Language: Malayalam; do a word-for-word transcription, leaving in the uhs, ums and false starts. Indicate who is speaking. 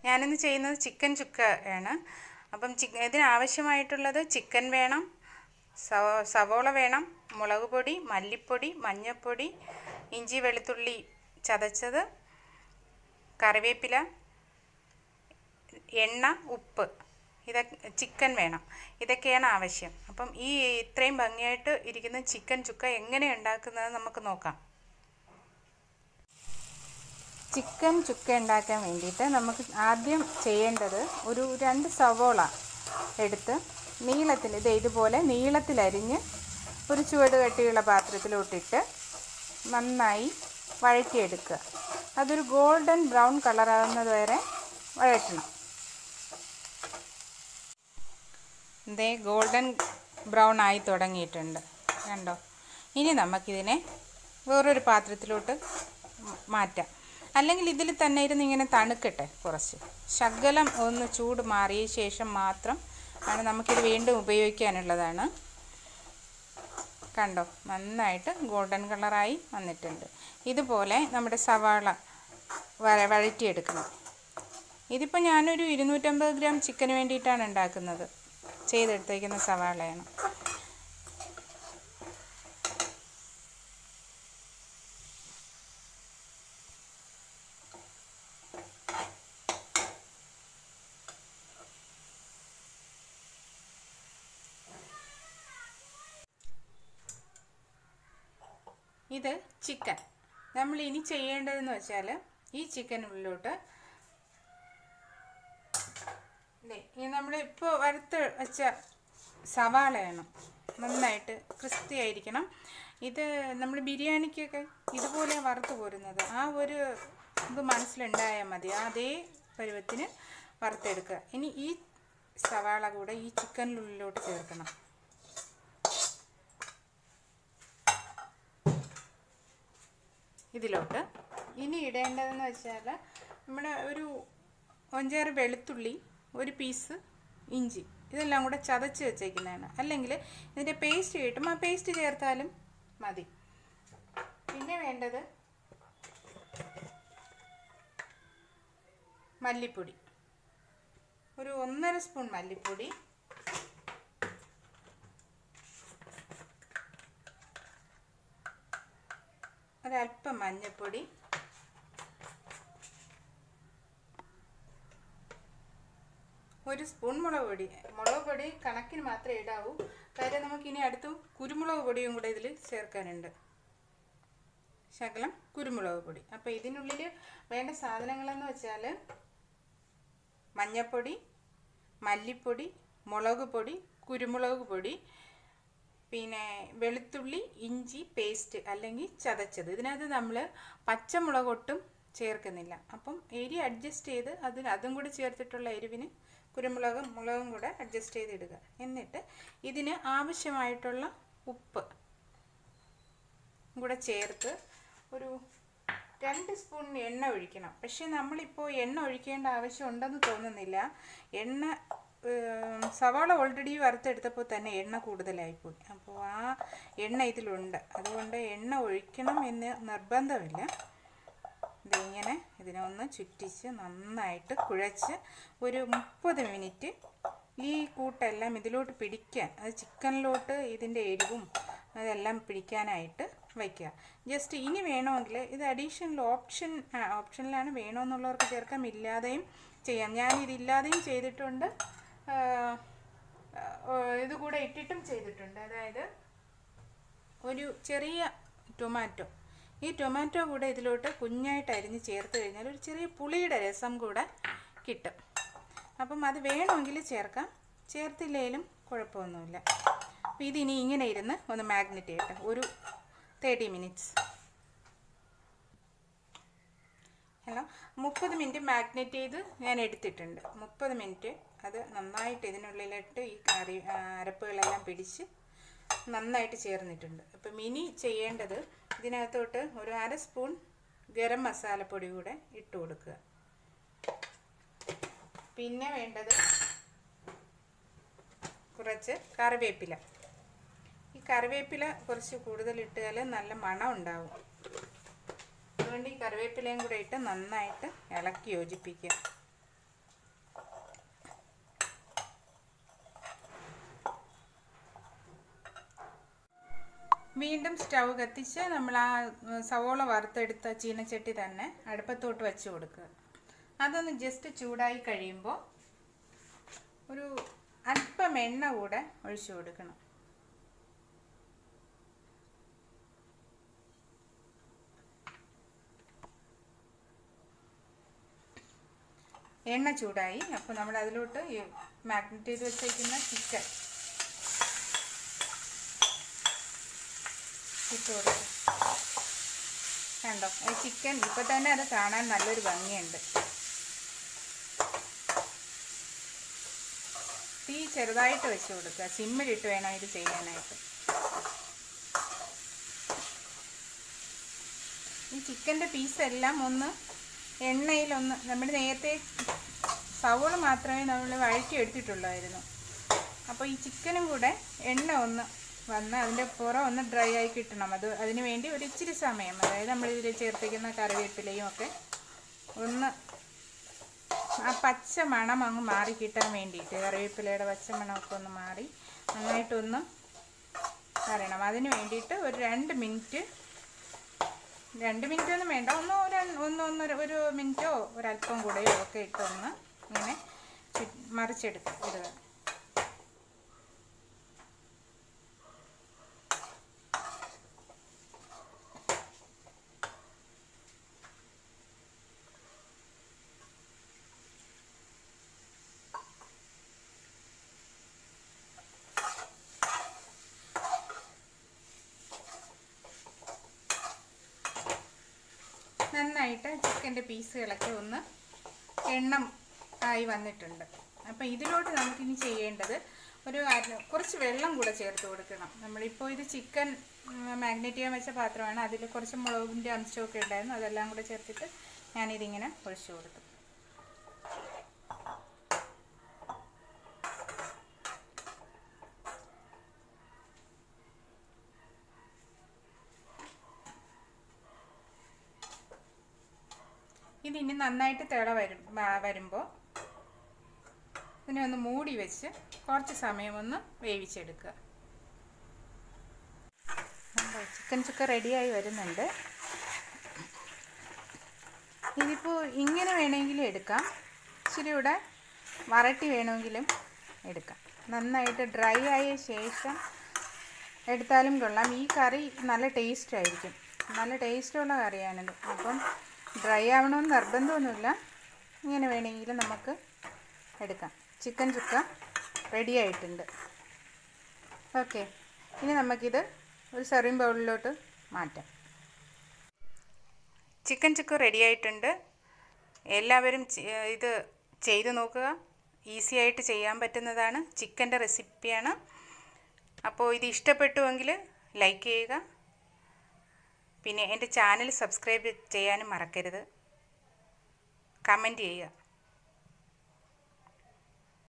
Speaker 1: ഞാനിന്ന് ചെയ്യുന്നത് ചിക്കൻ ചുക്കയാണ്. അപ്പം ചിക്കൻ ഇതിനാവശ്യമായിട്ടുള്ളത് ചിക്കൻ വേണം, സവോള വേണം, മുളക് പൊടി, മല്ലിപ്പൊടി, മഞ്ഞൾപ്പൊടി, ഇഞ്ചി വെളുത്തുള്ളി ചതച്ചത്, കറിവേപ്പില, എണ്ണ, ഉപ്പ്, ഇതൊക്കെ ചിക്കൻ വേണം. ഇതൊക്കെയാണ് ആവശ്യം. അപ്പം ഈ ഇത്രയും ഭംഗിയായിട്ട് ഇരിക്കുന്ന ചിക്കൻ ചുക്ക എങ്ങനെ ഉണ്ടാക്കുന്നത് നമുക്ക് നോക്കാം. ചിക്കൻ ചുക്ക ഉണ്ടാക്കാൻ വേണ്ടിയിട്ട് നമുക്ക് ആദ്യം ചെയ്യേണ്ടത് ഒരു രണ്ട് സവോള എടുത്ത് നീളത്തിൽ ഇത് ഇതുപോലെ നീളത്തിലരിഞ്ഞ് ഒരു ചുവട് കട്ടിയുള്ള പാത്രത്തിലോട്ടിട്ട് നന്നായി വഴറ്റിയെടുക്കുക. അതൊരു ഗോൾഡൻ ബ്രൗൺ കളറാകുന്നത് വരെ വഴറ്റണം. ഇതേ ഗോൾഡൻ ബ്രൗൺ ആയി തുടങ്ങിയിട്ടുണ്ട്, കണ്ടോ? ഇനി നമുക്കിതിനെ വേറൊരു പാത്രത്തിലോട്ട് മാറ്റാം. അല്ലെങ്കിൽ ഇതിൽ തന്നെ ഇരുന്ന് ഇങ്ങനെ തണുക്കട്ടെ കുറച്ച്. ശകലം ഒന്ന് ചൂട് മാറിയ ശേഷം മാത്രം ആണ് നമുക്കിത് വീണ്ടും ഉപയോഗിക്കാനുള്ളതാണ്. കണ്ടോ, നന്നായിട്ട് ഗോൾഡൻ കളറായി വന്നിട്ടുണ്ട്. ഇതുപോലെ നമ്മുടെ സവാള വര വഴറ്റിയെടുക്കണം. ഇതിപ്പോൾ ഞാനൊരു ഇരുന്നൂറ്റമ്പത് ഗ്രാം ചിക്കന് വേണ്ടിയിട്ടാണ് ഉണ്ടാക്കുന്നത്. ചെയ്തെടുത്തേക്കുന്ന സവാളയാണ്. ഇത് ചിക്കൻ. നമ്മൾ ഇനി ചെയ്യേണ്ടതെന്ന് വെച്ചാൽ ഈ ചിക്കനുള്ളിലോട്ട് ഈ നമ്മൾ ഇപ്പോൾ വറുത്ത് വെച്ച സവാളയാണ്. നന്നായിട്ട് ക്രിസ്പി ആയിരിക്കണം. ഇത് നമ്മൾ ബിരിയാണിക്കൊക്കെ ഇതുപോലെ വറുത്ത് പോരുന്നത്. ആ ഒരു ഇത് മനസ്സിലുണ്ടായാൽ മതി. അതേ പരുവത്തിന് വറുത്തെടുക്കുക. ഇനി ഈ സവാള കൂടെ ഈ ചിക്കനിനുള്ളിലോട്ട് ചേർക്കണം. ഇതിലോട്ട് ഇനി ഇടേണ്ടതെന്ന് വെച്ചാൽ നമ്മുടെ ഒരു അഞ്ചാറ് വെളുത്തുള്ളി, ഒരു പീസ് ഇഞ്ചി, ഇതെല്ലാം കൂടെ ചതച്ച് വെച്ചേക്കുന്നതാണ്. അല്ലെങ്കിൽ ഇതിൻ്റെ പേസ്റ്റ് കിട്ടും, ആ പേസ്റ്റ് ചേർത്താലും മതി. പിന്നെ വേണ്ടത് മല്ലിപ്പൊടി, ഒരു ഒന്നര സ്പൂൺ മല്ലിപ്പൊടി, ഒരല്പം മഞ്ഞൾപ്പൊടി, ഒരു സ്പൂൺ മുളക് പൊടി. മുളക് പൊടി കണക്കിന് മാത്രമേ ഇടാവൂ. കാര്യം നമുക്കിനി അടുത്ത് കുരുമുളക് പൊടിയും കൂടെ ഇതിൽ ചേർക്കാനുണ്ട്. ശകലം കുരുമുളക് പൊടി. അപ്പോൾ ഇതിനുള്ളിൽ വേണ്ട സാധനങ്ങളെന്ന് വെച്ചാൽ മഞ്ഞൾപ്പൊടി, മല്ലിപ്പൊടി, മുളക് പൊടി, കുരുമുളക് പൊടി, പിന്നെ വെളുത്തുള്ളി ഇഞ്ചി പേസ്റ്റ് അല്ലെങ്കിൽ ചതച്ചത്. ഇതിനകത്ത് നമ്മൾ പച്ചമുളക് ഒട്ടും ചേർക്കുന്നില്ല. അപ്പം എരി അഡ്ജസ്റ്റ് ചെയ്ത് അതിന് അതും കൂടി ചേർത്തിട്ടുള്ള എരിവിന് കുരുമുളകും മുളകും കൂടെ അഡ്ജസ്റ്റ് ചെയ്തിടുക. എന്നിട്ട് ഇതിന് ആവശ്യമായിട്ടുള്ള ഉപ്പ് കൂടെ ചേർത്ത് ഒരു രണ്ട് സ്പൂൺ എണ്ണ ഒഴിക്കണം. പക്ഷേ നമ്മളിപ്പോൾ എണ്ണ ഒഴിക്കേണ്ട ആവശ്യം ഉണ്ടെന്ന് തോന്നുന്നില്ല. എണ്ണ സവാള ഓൾറെഡി വറുത്തെടുത്തപ്പോൾ തന്നെ എണ്ണ കൂടുതലായിപ്പോയി. അപ്പോൾ ആ എണ്ണ ഇതിലുണ്ട്. അതുകൊണ്ട് എണ്ണ ഒഴിക്കണം എന്ന് നിർബന്ധമില്ല. ഇതിങ്ങനെ ഇതിനെ ഒന്ന് ചുറ്റിച്ച് നന്നായിട്ട് കുഴച്ച് ഒരു മുപ്പത് മിനിറ്റ് ഈ കൂട്ടെല്ലാം ഇതിലോട്ട് പിടിക്കാൻ, അത് ചിക്കനിലോട്ട് ഇതിൻ്റെ എരിവും അതെല്ലാം പിടിക്കാനായിട്ട് വയ്ക്കുക. ജസ്റ്റ് ഇനി വേണമെങ്കിൽ ഇത് അഡീഷണൽ ഓപ്ഷൻ ഓപ്ഷനിലാണ്, വേണമെന്നുള്ളവർക്ക് ചേർക്കാം, ഇല്ലാതെയും ചെയ്യാം. ഞാനിതില്ലാതെയും ചെയ്തിട്ടുണ്ട്, ഇതുകൂടെ ഇട്ടിട്ടും ചെയ്തിട്ടുണ്ട്. അതായത് ഒരു ചെറിയ ടൊമാറ്റോ, ഈ ടൊമാറ്റോ കൂടെ ഇതിലോട്ട് കുഞ്ഞായിട്ട് അരിഞ്ഞ് ചേർത്ത് കഴിഞ്ഞാൽ ഒരു ചെറിയ പുളിയുടെ രസം കൂടെ കിട്ടും. അപ്പം അത് വേണമെങ്കിൽ ചേർക്കാം, ചേർത്തില്ലെങ്കിലും കുഴപ്പമൊന്നുമില്ല. അപ്പോൾ ഇതിനി ഇങ്ങനെ ഇരുന്ന് ഒന്ന് മാഗ്നേറ്റ് ചെയ്യട്ടെ ഒരു തേർട്ടി മിനിറ്റ്സ്. ഹലോ, മുപ്പത് മിനിറ്റ് മാഗ്നേറ്റ് ചെയ്ത് ഞാൻ എടുത്തിട്ടുണ്ട്. മുപ്പത് മിനിറ്റ് അത് നന്നായിട്ട് ഇതിനുള്ളിലിട്ട് ഈ കറി അരപ്പുകളെല്ലാം പിടിച്ച് നന്നായിട്ട് ചേർന്നിട്ടുണ്ട്. അപ്പം ഇനി ചെയ്യേണ്ടത് ഇതിനകത്തോട്ട് ഒരു അര സ്പൂൺ ഗരം മസാലപ്പൊടി കൂടെ ഇട്ട് കൊടുക്കുക. പിന്നെ വേണ്ടത് കുറച്ച് കറിവേപ്പില. ഈ കറിവേപ്പില കുറച്ച് കൂടുതൽ ഇട്ടാൽ നല്ല മണം ഉണ്ടാവും. അതുകൊണ്ട് ഈ കറിവേപ്പിലയും കൂടെ ഇട്ട് നന്നായിട്ട് ഇളക്കി യോജിപ്പിക്കുക. വീണ്ടും സ്റ്റൗ കത്തിച്ച് നമ്മൾ ആ സവോള വറുത്തെടുത്ത ചീനച്ചട്ടി തന്നെ അടുപ്പത്തോട്ട് വെച്ച് കൊടുക്കുക. അതൊന്ന് ജസ്റ്റ് ചൂടായി കഴിയുമ്പോൾ ഒരു അല്പം എണ്ണ കൂടെ ഒഴിച്ചു കൊടുക്കണം. എണ്ണ ചൂടായി. അപ്പോൾ നമ്മൾ അതിലോട്ട് മാഗ്നറ്റ് ചെയ്ത് വെച്ചിരിക്കുന്ന ചിക്കൻ ഇട്ട് കൊടുക്കും. കണ്ടോ, ഈ ചിക്കൻ ഇപ്പോൾ തന്നെ അത് കാണാൻ നല്ലൊരു ഭംഗിയുണ്ട്. തീ ചെറുതായിട്ട് വെച്ച് കൊടുക്കുക. സിമ്മിലിട്ട് വേണം ഇത് ചെയ്യാനായിട്ട്. ഈ ചിക്കൻ്റെ പീസെല്ലാം ഒന്ന് എണ്ണയിലൊന്ന്, നമ്മൾ നേരത്തെ സവോള മാത്രമേ നമ്മൾ വഴറ്റി എടുത്തിട്ടുള്ളായിരുന്നു. അപ്പോൾ ഈ ചിക്കനും കൂടെ എണ്ണ ഒന്ന് വന്ന് അതിൻ്റെ പുറം ഒന്ന് ഡ്രൈ ആയി കിട്ടണം. അത് അതിന് വേണ്ടി ഒരു ഇച്ചിരി സമയം, അതായത് നമ്മളിതിൽ ചേർത്തിരിക്കുന്ന കറിവേപ്പിലയും ഒക്കെ ഒന്ന് ആ പച്ച മണം അങ്ങ് മാറി കിട്ടാൻ വേണ്ടിയിട്ട്, കറിവേപ്പിലയുടെ പച്ച മണമൊക്കെ ഒന്ന് മാറി നന്നായിട്ടൊന്ന് വരണം. അതിന് വേണ്ടിയിട്ട് ഒരു രണ്ട് മിനിറ്റ് രണ്ട് മിനിറ്റ് ഒന്നും വേണ്ട, ഒന്ന് ഒന്ന് ഒന്ന് ഒരു മിനിറ്റോ ഒരല്പം കൂടെയോ ഒക്കെ ഇട്ടൊന്ന് ഇങ്ങനെ മറിച്ചെടുത്ത് ഇടുക. നന്നായിട്ട് ചിക്കൻ്റെ പീസുകളൊക്കെ ഒന്ന് എണ്ണം ആയി വന്നിട്ടുണ്ട്. അപ്പോൾ ഇതിലോട്ട് നമുക്കിനി ചെയ്യേണ്ടത് ഒരു കുറച്ച് വെള്ളം കൂടെ ചേർത്ത് കൊടുക്കണം. നമ്മളിപ്പോൾ ഇത് ചിക്കൻ മാഗ്നേറ്റ് ചെയ്യാൻ വെച്ച പാത്രമാണ്, അതിൽ കുറച്ച് മുളകിൻ്റെ അംശമൊക്കെ ഉണ്ടായിരുന്നു. അതെല്ലാം കൂടെ ചേർത്തിട്ട് ഞാനിതിങ്ങനെ ഒഴിച്ചു കൊടുത്തു. ഇതിനി നന്നായിട്ട് തിള വരും വരുമ്പോൾ ഇതിനെ ഒന്ന് മൂടി വെച്ച് കുറച്ച് സമയം ഒന്ന് വേവിച്ചെടുക്കുക. ചിക്കൻ ചുക്ക റെഡിയായി വരുന്നുണ്ട്. ഇതിപ്പോൾ ഇങ്ങനെ വേണമെങ്കിലും എടുക്കാം, ഇച്ചിരി കൂടെ വരട്ടി വേണമെങ്കിലും എടുക്കാം. നന്നായിട്ട് ഡ്രൈ ആയ ശേഷം എടുത്താലും കൊള്ളാം. ഈ കറി നല്ല ടേസ്റ്റ് ആയിരിക്കും, നല്ല ടേസ്റ്റുള്ള കറിയാണിത്. അപ്പം ഡ്രൈ ആവണമെന്ന് നിർബന്ധമൊന്നുമില്ല, ഇങ്ങനെ വേണമെങ്കിലും നമുക്ക് എടുക്കാം. ചിക്കൻ ചുക്ക റെഡി ആയിട്ടുണ്ട്. ഓക്കെ, ഇനി നമുക്കിത് ഒരു സെർവിങ് ബൗളിലോട്ട് മാറ്റാം. ചിക്കൻ ചുക്ക റെഡി ആയിട്ടുണ്ട്. എല്ലാവരും ഇത് ചെയ്ത് നോക്കുക. ഈസി ആയിട്ട് ചെയ്യാൻ പറ്റുന്നതാണ്, ചിക്കൻ്റെ റെസിപ്പിയാണ്. അപ്പോൾ ഇത് ഇഷ്ടപ്പെട്ടുവെങ്കിൽ ലൈക്ക് ചെയ്യുക. പിന്നെ എൻ്റെ ചാനൽ സബ്സ്ക്രൈബ് ചെയ്യാനും മറക്കരുത്. കമൻറ്റ് ചെയ്യുക.